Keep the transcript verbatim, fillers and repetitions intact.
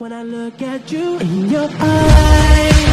when I look at you in your eyes.